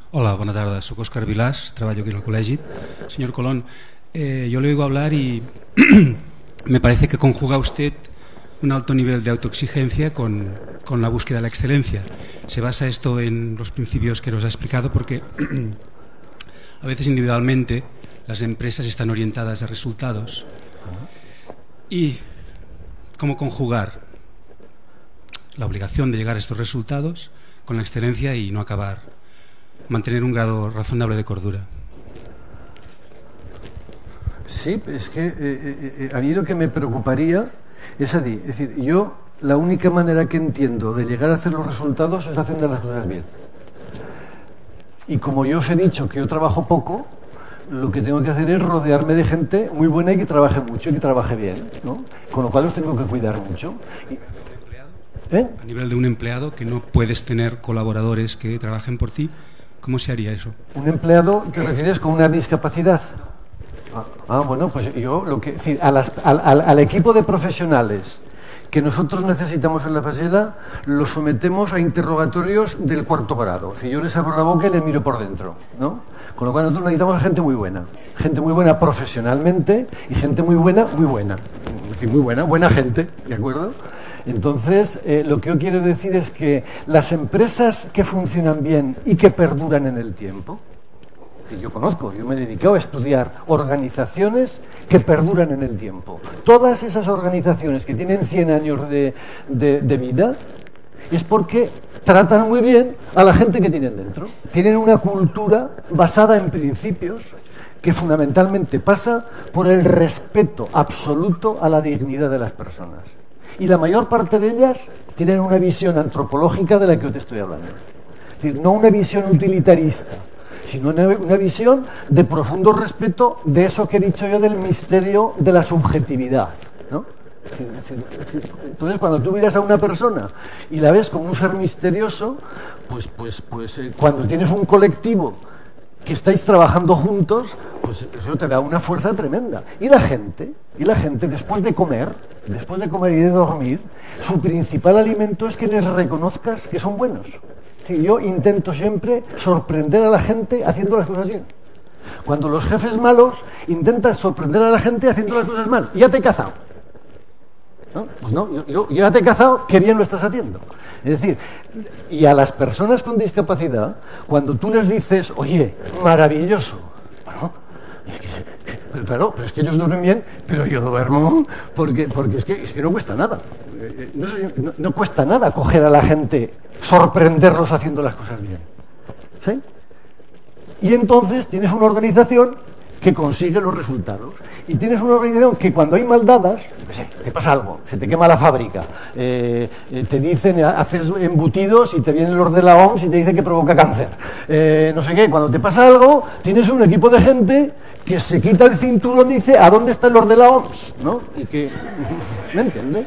Hola, bona tarda. Soc Òscar Vilàs, treballo aquí en el col·legi. Señor Colón, yo le oigo hablar y me parece que conjuga usted un alto nivel de autoexigencia con la búsqueda de la excelencia. Se basa esto en los principios que nos ha explicado porque a veces individualmente las empresas están orientadas a resultados. ¿Y cómo conjugar la obligación de llegar a estos resultados con la excelencia y no mantener un grado razonable de cordura? Sí, es que a mí lo que me preocuparía es decir, yo la única manera que entiendo de llegar a hacer los resultados es haciendo las cosas bien. Y como yo os he dicho que yo trabajo poco, lo que tengo que hacer es rodearme de gente muy buena y que trabaje mucho y que trabaje bien, ¿no? Con lo cual los tengo que cuidar mucho. A nivel de un empleado, que no puedes tener colaboradores que trabajen por ti, ¿cómo se haría eso? ¿Un empleado te refieres con una discapacidad? Bueno, pues yo lo que... Es decir, al equipo de profesionales que nosotros necesitamos en la fasela, los sometemos a interrogatorios del cuarto grado. Si yo les abro la boca y les miro por dentro, ¿no? Con lo cual nosotros necesitamos a gente muy buena profesionalmente y gente muy buena. Es decir, muy buena gente, ¿de acuerdo? Entonces, lo que yo quiero decir es que las empresas que funcionan bien y que perduran en el tiempo, yo me he dedicado a estudiar organizaciones que perduran en el tiempo. Todas esas organizaciones que tienen 100 años de vida es porque tratan muy bien a la gente que tienen dentro. Tienen una cultura basada en principios que fundamentalmente pasa por el respeto absoluto a la dignidad de las personas. Y la mayor parte de ellas tienen una visión antropológica de la que yo te estoy hablando. Es decir, no una visión utilitarista, sino una visión de profundo respeto de eso que he dicho yo del misterio de la subjetividad, ¿no? Entonces, cuando tú miras a una persona y la ves como un ser misterioso, pues cuando tienes un colectivo que estáis trabajando juntos, pues eso te da una fuerza tremenda. Y la gente después de comer y de dormir, su principal alimento es que les reconozcas que son buenos. Sí, yo intento siempre sorprender a la gente haciendo las cosas bien. Cuando los jefes malos intentan sorprender a la gente haciendo las cosas mal, y ya te he cazado. ¿No? Pues no, yo ya te he cazado, qué bien lo estás haciendo. Es decir, y a las personas con discapacidad, cuando tú les dices, oye, maravilloso, bueno, pero es que ellos duermen bien, pero yo duermo porque es que no cuesta nada. No cuesta nada coger a la gente, sorprenderlos haciendo las cosas bien. ¿Sí? Y entonces tienes una organización que consigue los resultados. Y tienes una organización que cuando hay maldadas, te pasa algo, se te quema la fábrica, te dicen, haces embutidos y te vienen los de la OMS y te dicen que provoca cáncer. No sé qué, cuando te pasa algo, tienes un equipo de gente que se quita el cinturón y dice, ¿a dónde están los de la OMS? ¿No? Y que... ¿Me entiendes?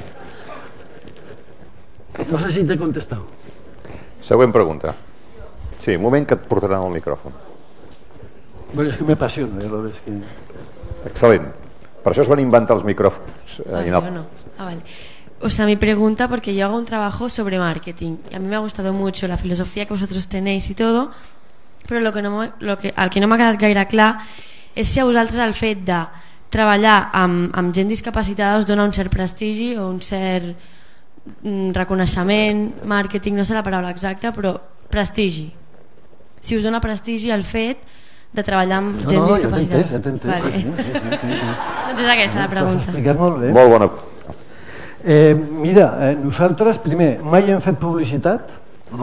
No sé si te he contestado. Següent pregunta. Sí, un moment que et portaran el micròfon. Bueno, és que m'apassiono, ja lo ves que... Excel·lent. Per això es van inventar els micròfons. Vale. O sea, mi pregunta, porque yo hago un trabajo sobre marketing y a mí me ha gustado mucho la filosofía que vosotros tenéis y todo, però el que no m'ha quedat gaire clar és si a vosaltres el fet de treballar amb gent discapacitada us dona un cert prestigi o un cert reconeixement, màrqueting, no sé la paraula exacta, però prestigi. Si us dona prestigi el fet de treballar amb gent discapacitada. Ja t'he entès. Vale. Sí. Doncs és aquesta la pregunta. T'ho has explicat molt bé. Molt bona. Mira, nosaltres, primer, mai hem fet publicitat,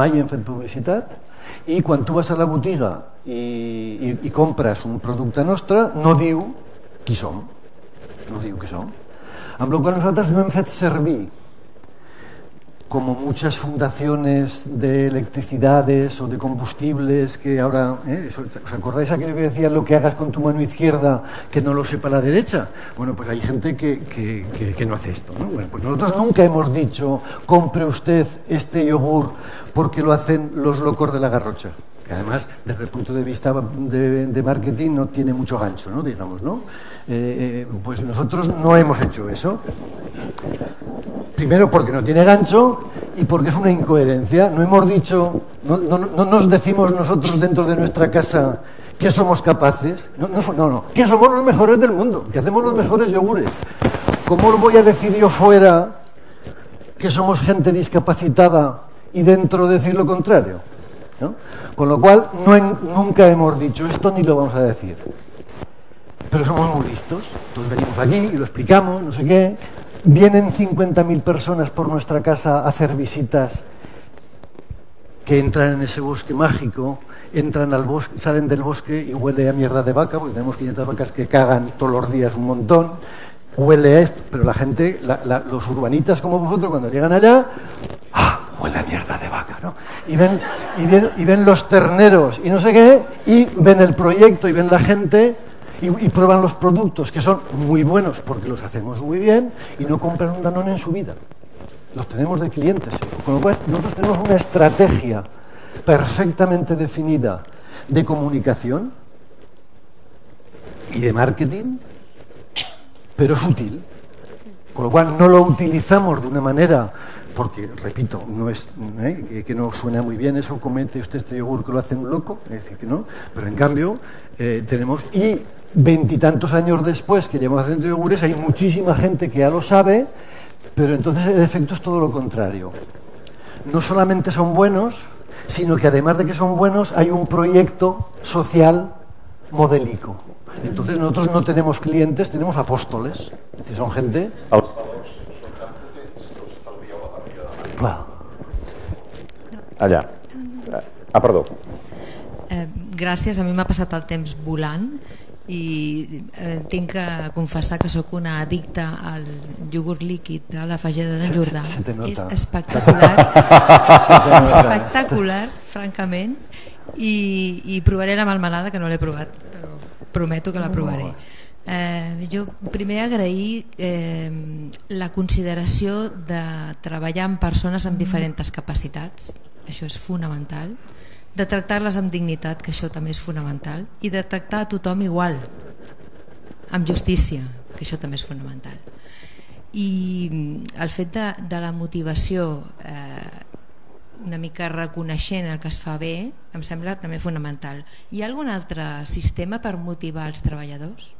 i quan tu vas a la botiga i compres un producte nostre, no diu qui som. Amb la qual nosaltres no hem fet servir, como muchas fundaciones de electricidades o de combustibles que ahora, ¿os acordáis aquello que decía lo que hagas con tu mano izquierda que no lo sepa la derecha? Bueno, pues hay gente que no hace esto, ¿no? Bueno, pues nosotros nunca hemos dicho compre usted este yogur porque lo hacen los locos de la Garrocha, que además desde el punto de vista de marketing no tiene mucho gancho, ¿no? Digamos, ¿no? Pues nosotros no hemos hecho eso. Primero porque no tiene gancho y porque es una incoherencia. No hemos dicho, no nos decimos nosotros dentro de nuestra casa que somos capaces. No, que somos los mejores del mundo, que hacemos los mejores yogures. ¿Cómo lo voy a decir yo fuera que somos gente discapacitada y dentro decir lo contrario? ¿No? Con lo cual nunca hemos dicho esto ni lo vamos a decir. Pero somos muy listos. Entonces venimos aquí y lo explicamos, no sé qué. Vienen 50.000 personas por nuestra casa a hacer visitas, que entran en ese bosque mágico, entran al bosque, salen del bosque y huele a mierda de vaca, porque tenemos 500 vacas que cagan todos los días un montón. Huele a esto, pero la gente, los urbanitas como vosotros, cuando llegan allá, huele a mierda de vaca, ¿no? Y ven los terneros y no sé qué, y ven el proyecto y ven la gente y prueban los productos, que son muy buenos porque los hacemos muy bien, y no compran un Danone en su vida. Los tenemos de clientes. Con lo cual nosotros tenemos una estrategia perfectamente definida de comunicación y de marketing, pero es útil. Con lo cual no lo utilizamos de una manera, porque, repito, no es que no suena muy bien eso, comete usted este yogur que lo hace un loco, es decir, que no, pero en cambio tenemos, y 20 y tantos años después que llevamos haciendo yogures, hay muchísima gente que ya lo sabe, pero entonces el efecto es todo lo contrario. No solamente son buenos, sino que además de que son buenos, hay un proyecto social modélico. Entonces nosotros no tenemos clientes, tenemos apóstoles. Es decir, son gente... Clar. Allà. Perdó. Gràcies, a mi m'ha passat el temps volant i tinc que confessar que sóc una addicta al iogurt líquid de la Fageda d'en Jordà. És espectacular, espectacular, francament, i provaré la melmelada, que no l'he provat, però prometo que la provaré. Jo primer agrair la consideració de treballar amb persones amb diferents capacitats, això és fonamental, de tractar-les amb dignitat, que això també és fonamental, i de tractar a tothom igual, amb justícia, que això també és fonamental. I el fet de la motivació, una mica reconeixent el que es fa bé, em sembla també fonamental. Hi ha algun altre sistema per motivar els treballadors?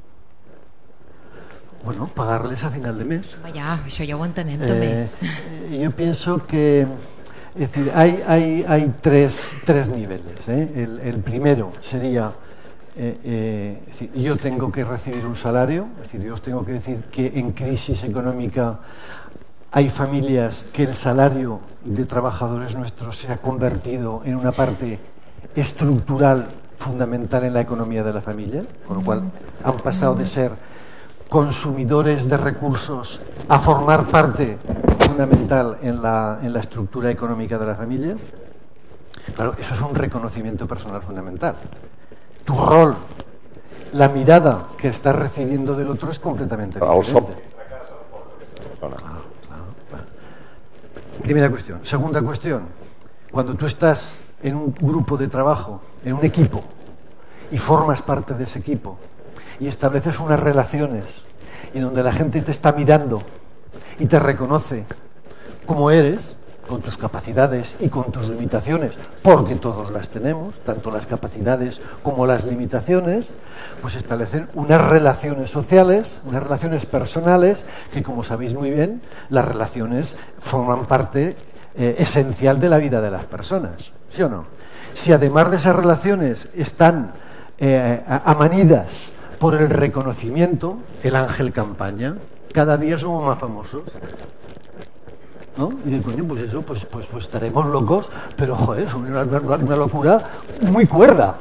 Bueno, pagarles a final de mes. Ja, això ja ho entenem també. Yo pienso que, es decir, hay tres niveles. El primero sería, es decir, yo tengo que recibir un salario, es decir, yo os tengo que decir que en crisis económica hay familias que el salario de trabajadores nuestros se ha convertido en una parte estructural fundamental en la economía de la familia, con lo cual han pasado de ser consumidores de recursos a formar parte fundamental en la estructura económica de la familia. Claro, eso es un reconocimiento personal fundamental. Tu rol, la mirada que estás recibiendo del otro es completamente diferente. Claro. Primera cuestión. Segunda cuestión, cuando tú estás en un grupo de trabajo, en un equipo, y formas parte de ese equipo, y estableces unas relaciones y donde la gente te está mirando y te reconoce como eres, con tus capacidades y con tus limitaciones, porque todos las tenemos, tanto las capacidades como las limitaciones, pues establecen unas relaciones sociales, unas relaciones personales, que, como sabéis muy bien, las relaciones forman parte esencial de la vida de las personas, ¿sí o no? Si además de esas relaciones están amanidas por el reconocimiento, el ángel campaña, cada día somos más famosos, ¿no? Y de coño, pues eso, pues estaremos locos, pero joder, es una locura muy cuerda.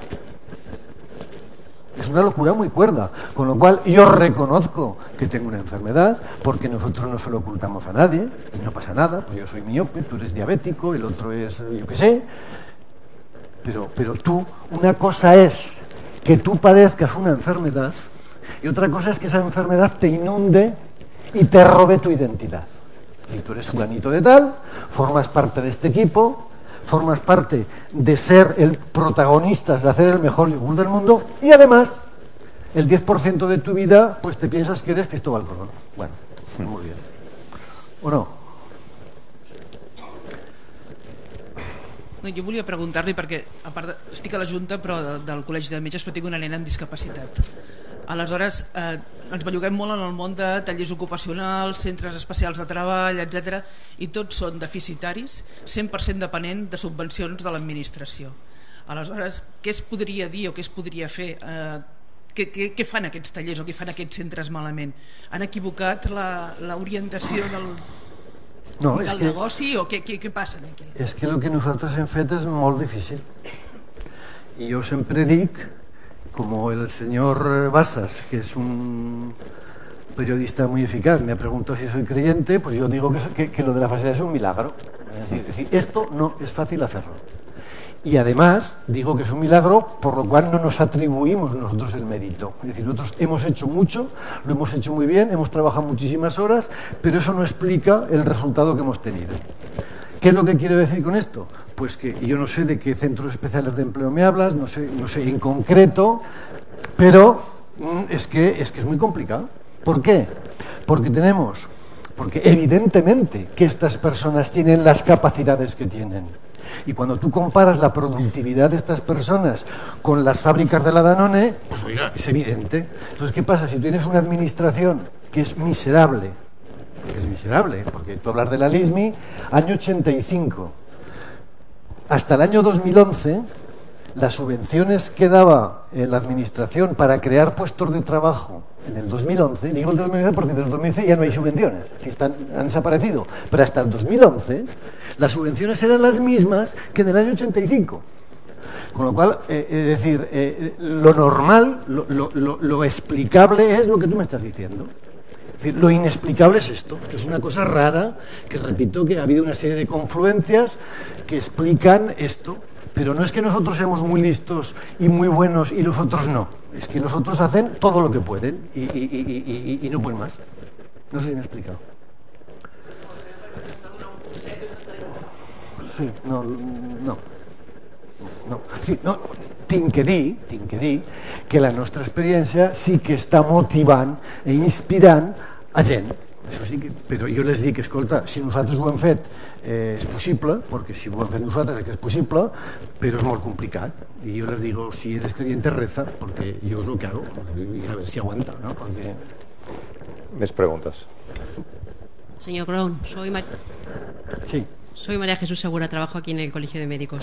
Es una locura muy cuerda. Con lo cual yo reconozco que tengo una enfermedad, porque nosotros no se lo ocultamos a nadie, y no pasa nada, pues yo soy miope, tú eres diabético, el otro es, yo qué sé. Pero tú, una cosa es que tú padezcas una enfermedad, y otra cosa es que esa enfermedad te inunde y te robe tu identidad. Y tú eres fulanito de tal, formas parte de este equipo, formas parte de ser el protagonista, de hacer el mejor yogur del mundo, y además el 10% de tu vida pues te piensas que eres Cristóbal Colón. Bueno, muy bien. ¿O no? No, jo volia preguntar-li perquè, a part estic a la Junta però del Col·legi de Metges, però tinc una nena amb discapacitat. Aleshores, ens belluguem molt en el món de tallers ocupacionals, centres especials de treball, etc. I tots són deficitaris, 100% depenent de subvencions de l'administració. Aleshores, què es podria dir o què es podria fer? Què fan aquests tallers o què fan aquests centres malament? Han equivocat l'orientació del negoci o què passa aquí? És que el que nosaltres hem fet és molt difícil. I jo sempre dic, como el señor Basas, que es un periodista muy eficaz, me ha preguntado si soy creyente, pues yo digo que lo de la facilidad es un milagro. Es decir, esto no es fácil hacerlo. Y además digo que es un milagro, por lo cual no nos atribuimos nosotros el mérito. Es decir, nosotros hemos hecho mucho, lo hemos hecho muy bien, hemos trabajado muchísimas horas, pero eso no explica el resultado que hemos tenido. ¿Qué es lo que quiero decir con esto? Pues que yo no sé de qué centros especiales de empleo me hablas, no sé en concreto, pero es que es muy complicado. ¿Por qué? Porque evidentemente que estas personas tienen las capacidades que tienen. Y cuando tú comparas la productividad de estas personas con las fábricas de la Danone, pues oiga, es evidente. Entonces, ¿qué pasa? Si tú tienes una administración que es miserable, porque tú hablas de la LISMI, año 85, hasta el año 2011, las subvenciones que daba la administración para crear puestos de trabajo en el 2011, digo el 2011 porque desde el 2011 ya no hay subvenciones, han desaparecido, pero hasta el 2011 las subvenciones eran las mismas que en el año 85. Con lo cual, es decir, lo normal, lo explicable es lo que tú me estás diciendo. Es decir, lo inexplicable es esto, que es una cosa rara, que repito que ha habido una serie de confluencias que explican esto, pero no es que nosotros seamos muy listos y muy buenos y los otros no, es que los otros hacen todo lo que pueden y no pueden más. No sé si me he explicado. Sí, tinc que dir que la nostra experiència sí que està motivant i inspirant a gent. Això sí que, però jo les dic, escolta, si nosaltres ho hem fet és possible, perquè si ho hem fet nosaltres és que és possible, però és molt complicat. I jo les digo, si eres creyente reza, porque yo es lo que hago, y a ver si aguanta, ¿no? Porque... Més preguntes. Señor Colón, Sí. Soy María Jesús Segura, trabajo aquí en el Colegio de Médicos.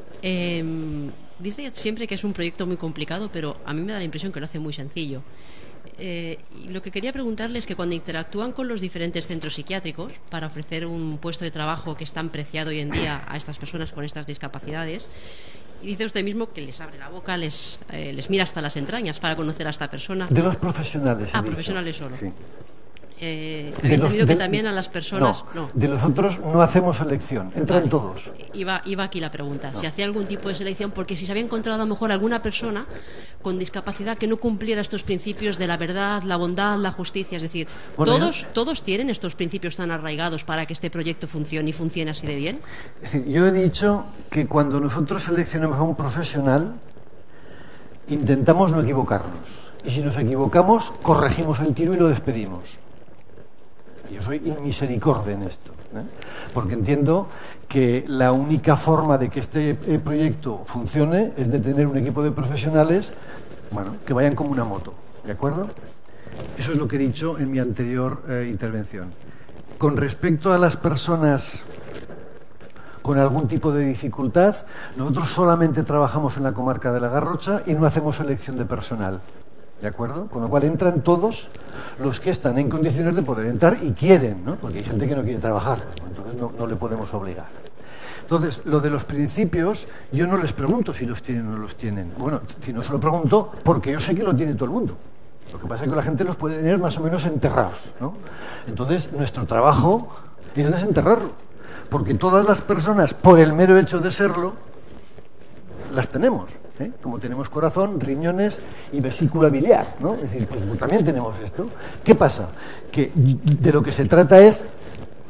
Dice siempre que es un proyecto muy complicado, pero a mí me da la impresión que lo hace muy sencillo. Y lo que quería preguntarle es que cuando interactúan con los diferentes centros psiquiátricos para ofrecer un puesto de trabajo que es tan preciado hoy en día a estas personas con estas discapacidades, y dice usted mismo que les abre la boca, les mira hasta las entrañas para conocer a esta persona. De los profesionales. Profesionales solo. Sí. Había entendido que también a las personas... No, de los otros no hacemos selección, entran todos. Iba aquí la pregunta, si hacía algún tipo de selección, porque si se había encontrado a lo mejor alguna persona con discapacidad que no cumpliera estos principios de la verdad, la bondad, la justicia, es decir, ¿todos tienen estos principios tan arraigados para que este proyecto funcione y funcione así de bien? Es decir, yo he dicho que cuando nosotros seleccionamos a un profesional intentamos no equivocarnos, y si nos equivocamos corregimos el tiro y lo despedimos. Yo soy inmisericordia en esto, porque entiendo que la única forma de que este proyecto funcione es de tener un equipo de profesionales, que vayan como una moto, ¿de acuerdo? Eso es lo que he dicho en mi anterior intervención. Con respecto a las personas con algún tipo de dificultad, nosotros solamente trabajamos en la comarca de la Garrocha y no hacemos selección de personal. ¿De acuerdo? Con lo cual entran todos los que están en condiciones de poder entrar y quieren, ¿no? Porque hay gente que no quiere trabajar, entonces no le podemos obligar. Entonces, lo de los principios, yo no les pregunto si los tienen o no los tienen. Bueno, si no se lo pregunto, porque yo sé que lo tiene todo el mundo. Lo que pasa es que la gente los puede tener más o menos enterrados, ¿no? Entonces, nuestro trabajo es desenterrarlo, porque todas las personas, por el mero hecho de serlo, las tenemos. Como tenemos corazón, riñones y vesícula biliar, ¿no? Es decir, pues también tenemos esto. ¿Qué pasa? Que de lo que se trata es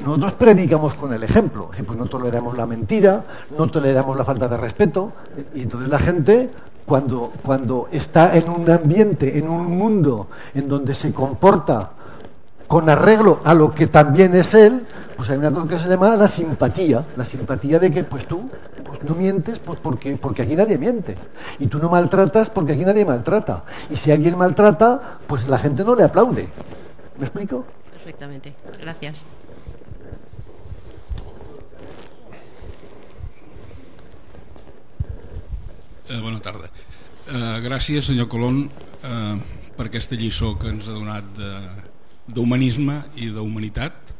Nosotros predicamos con el ejemplo, es decir, pues no toleramos la mentira, no toleramos la falta de respeto, y entonces la gente, cuando está en un ambiente, en un mundo en donde se comporta con arreglo a lo que también es él, pues hay una cosa que se llama la simpatía de que pues tú pues no mientes pues porque aquí nadie miente, y tú no maltratas porque aquí nadie maltrata, y si alguien maltrata, pues la gente no le aplaude. ¿Me explico? Perfectamente, gracias. Bona tarda. Gràcies, senyor Colón, per aquesta lliçó que ens ha donat d'humanisme i d'humanitat.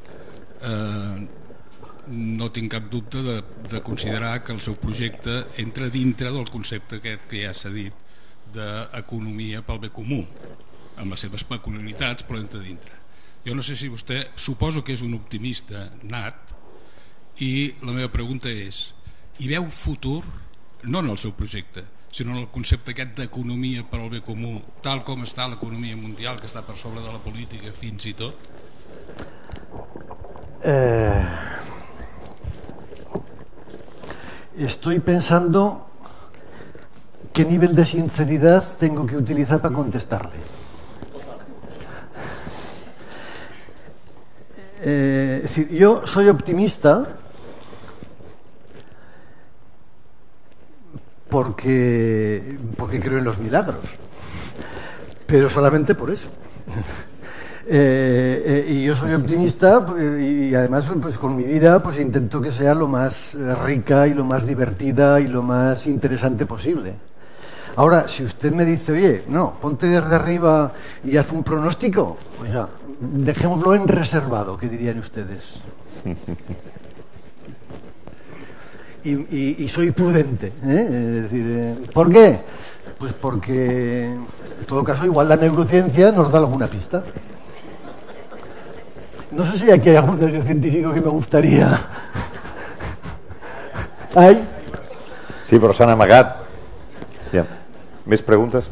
No tinc cap dubte de considerar que el seu projecte entra dintre del concepte aquest que ja s'ha dit d'economia pel bé comú, amb les seves peculiaritats, però entra dintre. Jo no sé si vostè, suposo que és un optimista nat, i la meva pregunta és: hi veu futur no en el seu projecte, sinó en el concepte aquest d'economia per al bé comú, tal com està l'economia mundial, que està per sobre de la política fins i tot? Estoy pensando qué nivel de sinceridad tengo que utilizar para contestarle. Es decir, yo soy optimista porque creo en los milagros, pero solamente por eso. Y yo soy optimista, y además pues con mi vida pues intento que sea lo más rica y lo más divertida y lo más interesante posible. Ahora, si usted me dice, oye, no, ponte desde arriba y haz un pronóstico, pues ya, dejémoslo en reservado, ¿qué dirían ustedes? Y soy prudente, es decir, ¿por qué? Pues porque en todo caso igual la neurociencia nos da alguna pista. No sé si aquí hay algún neurocientífico que me gustaría. ¿Hay? Sí, però s'han amagat. Ja. Més preguntes?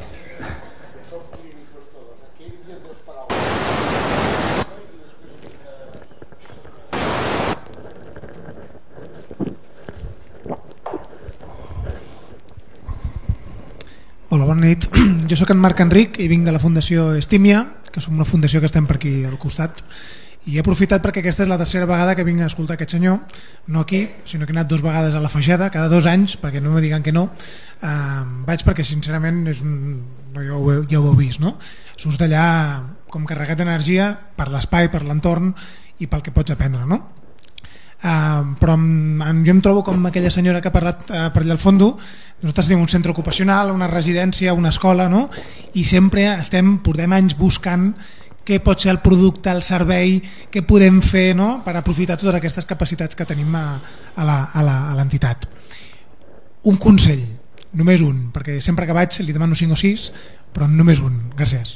Hola, bona nit. Jo sóc en Marc Enric i vinc de la Fundació Estímia, que som una fundació que estem per aquí al costat, i he aprofitat perquè aquesta és la tercera vegada que vinc a escoltar aquest senyor, no aquí, sinó que he anat 2 vegades a la Feixeda, cada 2 anys, perquè no me diguen que no. Vaig perquè sincerament és no, ja ho heu vist, no? Surts d'allà com carregat d'energia per l'espai, per l'entorn i pel que pots aprendre, no? Però jo em trobo com aquella senyora que ha parlat per allà al fondo. Nosaltres tenim un centre ocupacional, una residència, una escola, no? I sempre portem anys buscant què pot ser el producte, el servei, què podem fer, no? Per aprofitar totes aquestes capacitats que tenim a l'entitat. Un consell, només un, perquè sempre que vaig li demano 5 o 6, però només un. Gràcies.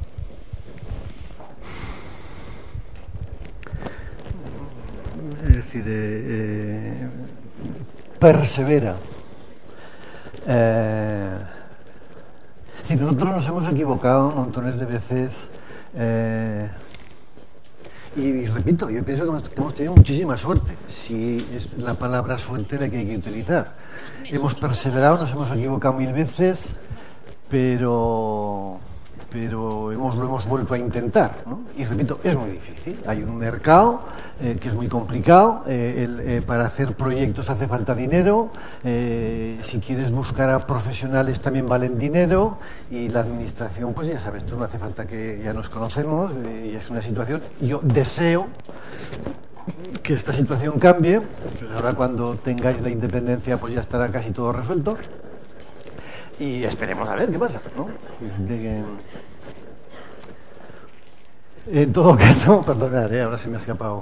Es decir, persevera. Si nosotros nos hemos equivocado montones de veces, y repito, yo pienso que hemos tenido muchísima suerte, si es la palabra suerte la que hay que utilizar. Hemos perseverado, nos hemos equivocado 1000 veces, pero lo hemos vuelto a intentar, ¿no? Y repito, es muy difícil. Hay un mercado que es muy complicado, para hacer proyectos hace falta dinero, si quieres buscar a profesionales también valen dinero, y la administración, pues ya sabes tú, no hace falta que ya nos conocemos, y es una situación. Yo deseo que esta situación cambie, pues ahora cuando tengáis la independencia pues ya estará casi todo resuelto. Y esperemos a ver qué pasa, ¿no? En todo caso, perdonad, ahora se me ha escapado.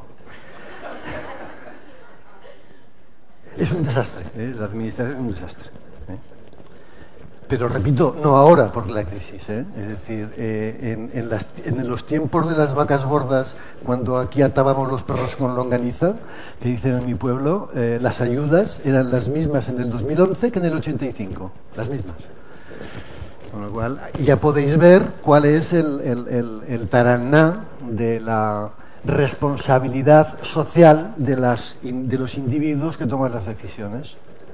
Es un desastre, la administración es un desastre. Pero repito, no ahora por la crisis, es decir, en los tiempos de las vacas gordas, cuando aquí atábamos los perros con longaniza, que dicen en mi pueblo, las ayudas eran las mismas en el 2011 que en el 85, las mismas. Con lo cual ya podéis ver cuál es el taraná de la responsabilidad social de los individuos que toman las decisiones.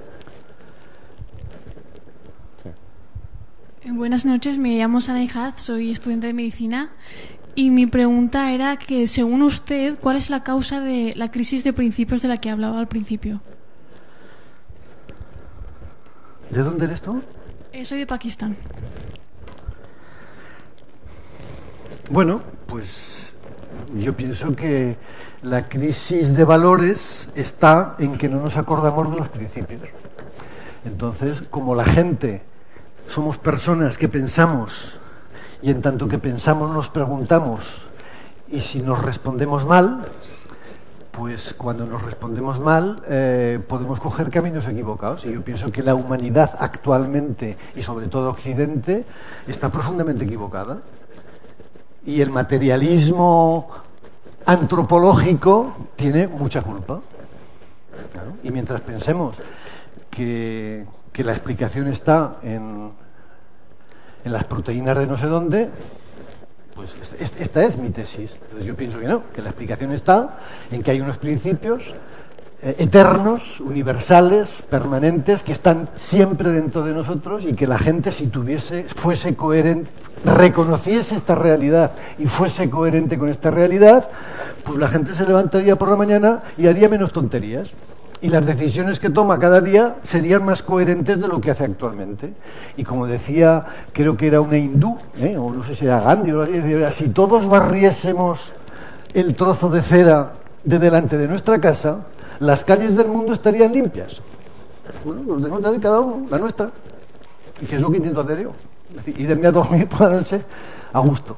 Buenas noches, me llamo Sana Ijaz, soy estudiante de medicina y mi pregunta era que, según usted, ¿cuál es la causa de la crisis de principios de la que hablaba al principio? ¿De dónde eres tú? Soy de Pakistán. Bueno, pues yo pienso que la crisis de valores está en que no nos acordamos de los principios. Entonces, como la gente somos personas que pensamos y en tanto que pensamos nos preguntamos, y si nos respondemos mal, pues cuando nos respondemos mal podemos coger caminos equivocados. Y yo pienso que la humanidad actualmente, y sobre todo Occidente, está profundamente equivocada. Y el materialismo antropológico tiene mucha culpa. Claro. Y mientras pensemos que la explicación está en las proteínas de no sé dónde, pues esta es mi tesis. Entonces yo pienso que no, que la explicación está en que hay unos principios eternos, universales, permanentes, que están siempre dentro de nosotros, y que la gente, si fuese coherente, reconociese esta realidad y fuese coherente con esta realidad, pues la gente se levantaría por la mañana y haría menos tonterías. Y las decisiones que toma cada día serían más coherentes de lo que hace actualmente. Y como decía, creo que era una hindú, o no sé si era Gandhi, decía, si todos barriésemos el trozo de cera de delante de nuestra casa, las calles del mundo estarían limpias. Bueno, los tenemos de cada uno, la nuestra. Y que es lo que intento hacer yo. Es decir, irme a dormir por la noche a gusto.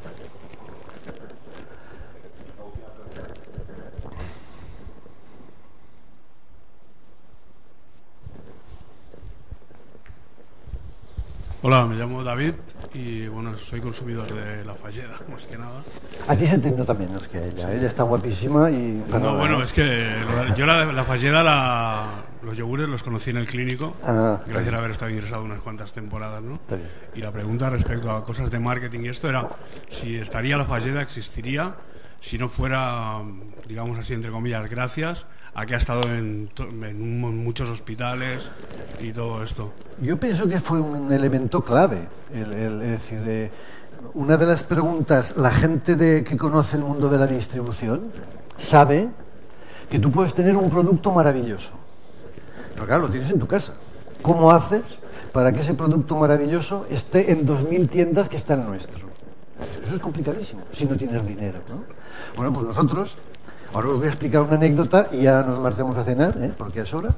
Hola, me llamo David y bueno, soy consumidor de La Falleda, más que nada. A ti se te nota menos que a ella. Ella está guapísima y... No, bueno, es que yo la Falleda, los yogures los conocí en el clínico, gracias a haber estado ingresado unas cuantas temporadas, ¿no? Y la pregunta respecto a cosas de marketing y esto era si estaría La Falleda, existiría, si no fuera, digamos así, entre comillas, gracias a que ha estado en muchos hospitales y todo esto. Yo pienso que fue un elemento clave. Es decir, una de las preguntas, la gente que conoce el mundo de la distribución sabe que tú puedes tener un producto maravilloso, pero claro, lo tienes en tu casa. ¿Cómo haces para que ese producto maravilloso esté en 2000 tiendas que está el nuestro? Eso es complicadísimo, si no tienes dinero, ¿no? Bueno, pues nosotros, ahora os voy a explicar una anécdota y ya nos marchamos a cenar, porque es hora.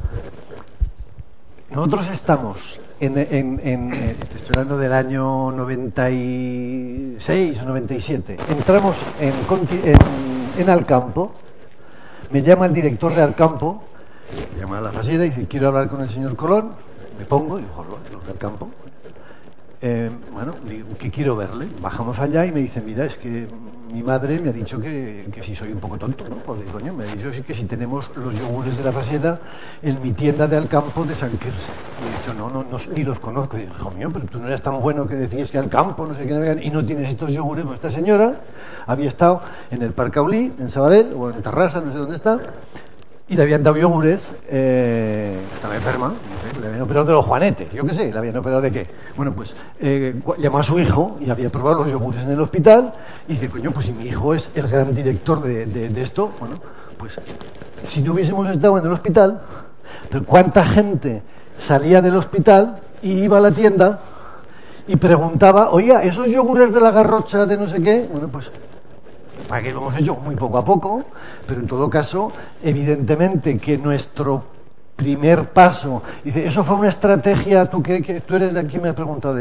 Nosotros estamos te estoy hablando del año 96 o 97. Entramos en Alcampo, me llama el director de Alcampo, me llama a la Falleda y dice, quiero hablar con el señor Colón. Me pongo y digo, los de Alcampo. Bueno, digo, que quiero verle. Bajamos allá y me dice, mira, es que mi madre me ha dicho que si soy un poco tonto, ¿no? Porque, coño, me ha dicho que si tenemos los yogures de La Falleda en mi tienda de Alcampo de San Quirze. Y he dicho, no, ni los conozco. Y digo, hijo mío, pero tú no eras tan bueno que decías que Alcampo, no sé qué, y no tienes estos yogures. Pues esta señora había estado en el Parc Aulí, en Sabadell, o en Terrassa, no sé dónde está, y le habían dado yogures, estaba enferma, no sé, le habían operado de los juanetes, yo qué sé, le habían operado de qué. Bueno, pues llamó a su hijo y había probado los yogures en el hospital y dice, coño, pues si mi hijo es el gran director de esto, bueno, pues si no hubiésemos estado en el hospital, pero ¿cuánta gente salía del hospital y iba a la tienda y preguntaba, oye, esos yogures de la Garrocha de no sé qué? Bueno, pues para que lo hemos hecho muy poco a poco, pero en todo caso, evidentemente que nuestro primer paso, dice, eso fue una estrategia, tú eres de aquí, me has preguntado,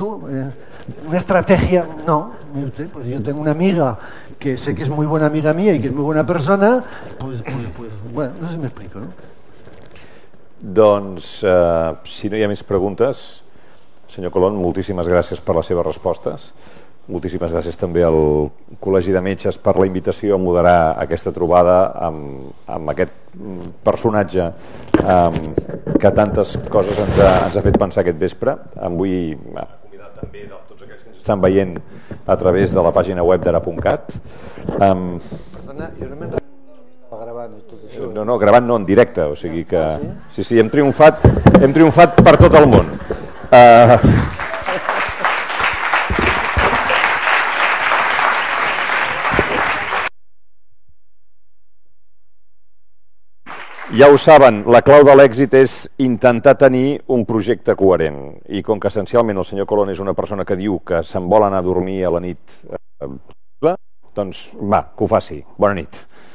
una estrategia, no, pues yo tengo una amiga que sé que es muy buena amiga mía y que es muy buena persona, pues bueno, no sé si me explico, no? Doncs, si no hi ha més preguntes, senyor Colón, moltíssimes gràcies per les seves respostes. Moltíssimes gràcies també al Col·legi de Metges per la invitació a moderar aquesta trobada amb aquest personatge que tantes coses ens ha fet pensar aquest vespre. Em vull convidar també a tots aquells que ens estan veient a través de la pàgina web d'ara.cat. Perdona, jo no me'n recordo que estava gravant tot això. No, gravant no, en directe, o sigui que... Sí, hem triomfat per tot el món. Ja ho saben, la clau de l'èxit és intentar tenir un projecte coherent. I com que essencialment el senyor Colón és una persona que diu que se'n vol anar a dormir a la nit, doncs va, que ho faci. Bona nit.